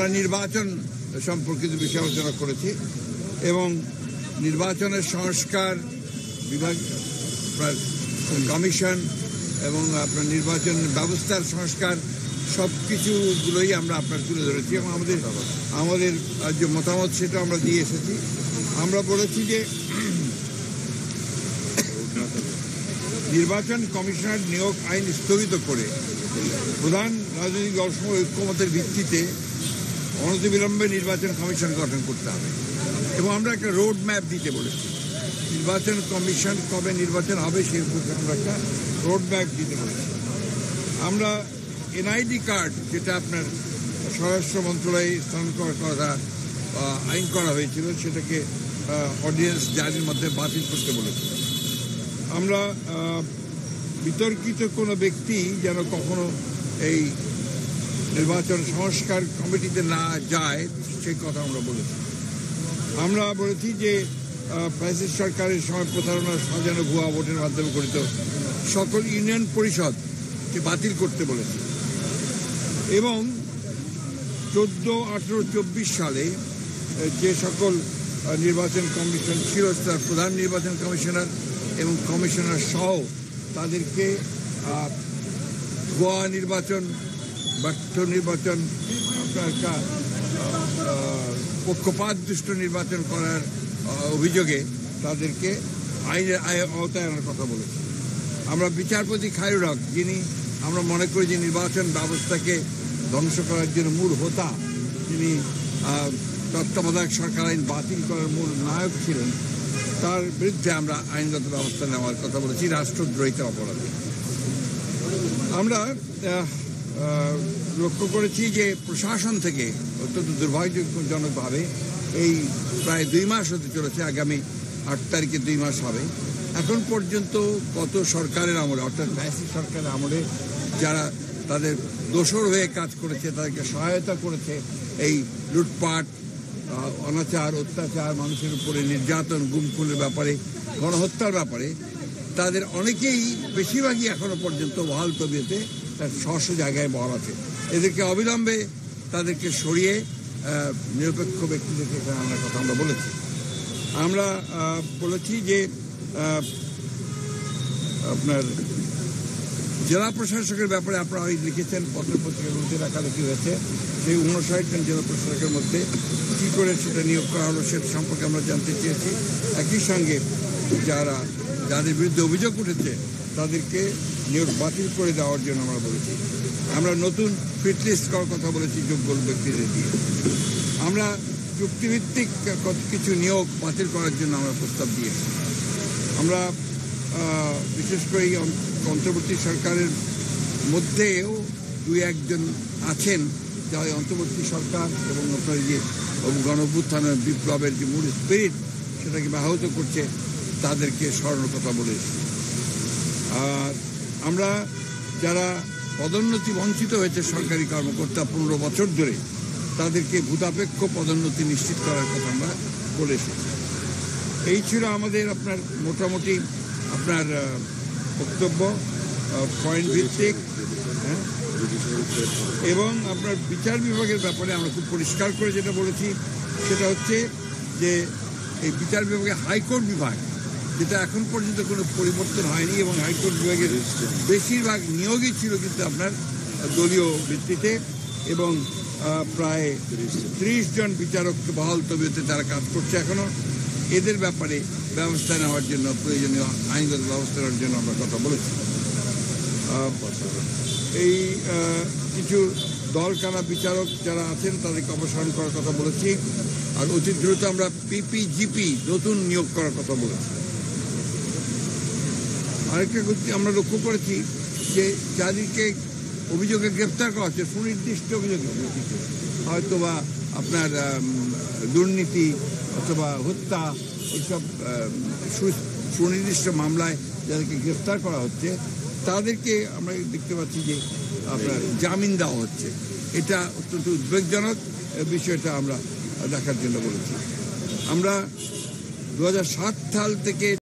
আমরা নির্বাচন সম্পর্কিত বিষয় আলোচনা করেছি এবং নির্বাচনের সংস্কার বিভাগ কমিশন এবং আপনার নির্বাচন ব্যবস্থার সংস্কার সব কিছুগুলোই আমরা আপনার তুলে ধরেছি এবং আমাদের যে মতামত সেটা আমরা দিয়ে এসেছি। আমরা বলেছি যে নির্বাচন কমিশনার নিয়োগ আইন স্থগিত করে প্রধান রাজনৈতিক দলসমূহ ঐক্যমতের ভিত্তিতে অনতিবিলম্বে নির্বাচন কমিশন গঠন করতে হবে এবং আমরা একটা রোড ম্যাপ দিতে বলেছি। নির্বাচন কমিশন কবে নির্বাচন হবে সেই উপরে আমরা একটা রোড ম্যাপ দিতে বলেছি। আমরা এনআইডি কার্ড যেটা আপনার স্বরাষ্ট্র মন্ত্রণালয়ে স্থান করার কথা আইন করা হয়েছিল সেটাকে অর্ডিন্যান্স জারির মধ্যে বাতিল করতে বলেছি। আমরা বিতর্কিত কোনো ব্যক্তি যেন কখনো এই নির্বাচন সংস্কার কমিটিতে না যায় সেই কথা আমরা বলেছি। আমরা বলেছি যে ফ্যাসিস্ট সরকারের সময় প্রতারণা সাজানো ভুয়া ভোটের মাধ্যমে গঠিত সকল ইউনিয়ন পরিষদকে বাতিল করতে বলেছি এবং 14, 18, 24 সালে যে সকল নির্বাচন কমিশন ছিল তার প্রধান নির্বাচন কমিশনার এবং কমিশনার সহ তাদেরকে ভুয়া নির্বাচন ব্যর্থ নির্বাচন আপনার একটা পক্ষপাতদুষ্ট নির্বাচন করার অভিযোগে তাদেরকে আইনের আওতায় আনার কথা বলেছি। আমরা বিচারপতি খায়রুল হক, যিনি আমরা মনে করি যে নির্বাচন ব্যবস্থাকে ধ্বংস করার জন্য মূল হোতা, যিনি তত্ত্বাবধায়ক সরকার আইন বাতিল করার মূল নায়ক ছিলেন, তার বিরুদ্ধে আমরা আইনগত ব্যবস্থা নেওয়ার কথা বলেছি রাষ্ট্রদ্রোহিতার অপরাধে। আমরা লক্ষ্য করেছি যে প্রশাসন থেকে অত্যন্ত দুর্ভাগ্যজনকভাবে এই প্রায় 2 মাস হতে চলেছে, আগামী 8 তারিখে 2 মাস হবে, এখন পর্যন্ত গত সরকারের আমলে অর্থাৎ ফ্যাসিস্ট সরকারের আমলে যারা তাদের দোসর হয়ে কাজ করেছে, তাদেরকে সহায়তা করেছে এই লুটপাট, অনাচার, অত্যাচার, মানুষের উপরে নির্যাতন, গুম খুনের ব্যাপারে, গণহত্যার ব্যাপারে, তাদের অনেকেই বেশিরভাগই এখনো পর্যন্ত বহাল তবিয়তে তার স্ব জায়গায় বহাল আছে। এদেরকে অবিলম্বে তাদেরকে সরিয়ে নিরপেক্ষ ব্যক্তিদেরকে এখানে আনার কথা আমরা বলেছি। আমরা বলেছি যে আপনার জেলা প্রশাসকের ব্যাপারে আপনারা লিখেছেন, পত্রপত্রিকাগুলোতে লেখালেখি হয়েছে, সেই 59 জন জেলা প্রশাসকের মধ্যে কী করে সেটা নিয়োগ করা হলো সেটা সম্পর্কে আমরা জানতে চেয়েছি। একই সঙ্গে যাদের বিরুদ্ধে অভিযোগ উঠেছে তাদেরকে নিয়োগ বাতিল করে দেওয়ার জন্য আমরা বলেছি। আমরা নতুন ফিট লিস্ট করার কথা বলেছি যোগ্য ব্যক্তিদের দিয়ে। আমরা চুক্তিভিত্তিক কিছু নিয়োগ বাতিল করার জন্য আমরা প্রস্তাব দিয়েছি। আমরা বিশেষ করে এই অন্তর্বর্তী সরকারের মধ্যেও 2-1 জন আছেন যারা অন্তর্বর্তী সরকার এবং আপনার যে গণঅভ্যুত্থানের বিপ্লবের যে মূল স্পিরিট সেটাকে ব্যাহত করছে, তাদেরকে সরানোর কথা বলেছি। আর আমরা যারা পদোন্নতি বঞ্চিত হয়েছে সরকারি কর্মকর্তা 15 বছর ধরে, তাদেরকে ভূতাপেক্ষ পদোন্নতি নিশ্চিত করার কথা আমরা বলেছি। এই ছিল আমাদের আপনার মোটামুটি আপনার বক্তব্য, পয়েন্ট ভিত্তিক, এবং আপনার বিচার বিভাগের ব্যাপারে আমরা খুব পরিষ্কার করে যেটা বলেছি সেটা হচ্ছে যে এই বিচার বিভাগে হাইকোর্ট বিভাগ, যেটা এখন পর্যন্ত কোনো পরিবর্তন হয়নি এবং হাইকোর্ট বিভাগের বেশিরভাগ নিয়োগই ছিল কিন্তু আপনার দলীয় ভিত্তিতে এবং প্রায় 30 জন বিচারক বহাল তবিয়তে তারা কাজ করছে এখনো। এদের ব্যাপারে ব্যবস্থা নেওয়ার জন্য, প্রয়োজনীয় আইনগত ব্যবস্থা নেওয়ার জন্য আমরা কথা বলেছি। এই কিছু দলকানা বিচারক যারা আছেন তাদেরকে অপসারণ করার কথা বলেছি। আর অতি দ্রুত আমরা পিপিজিপি নতুন নিয়োগ করার কথা বলেছি। আরেকটা আমরা লক্ষ্য করেছি যে যাদেরকে অভিযোগে গ্রেপ্তার করা হচ্ছে সুনির্দিষ্ট অভিযোগে, হয়তো বা আপনার দুর্নীতি অথবা হত্যা, এইসব সুনির্দিষ্ট মামলায় যাদেরকে গ্রেপ্তার করা হচ্ছে তাদেরকে আমরা দেখতে পাচ্ছি যে আপনার জামিন দেওয়া হচ্ছে। এটা অত্যন্ত উদ্বেগজনক বিষয়টা আমরা দেখার জন্য বলেছি। আমরা 2007 সাল থেকে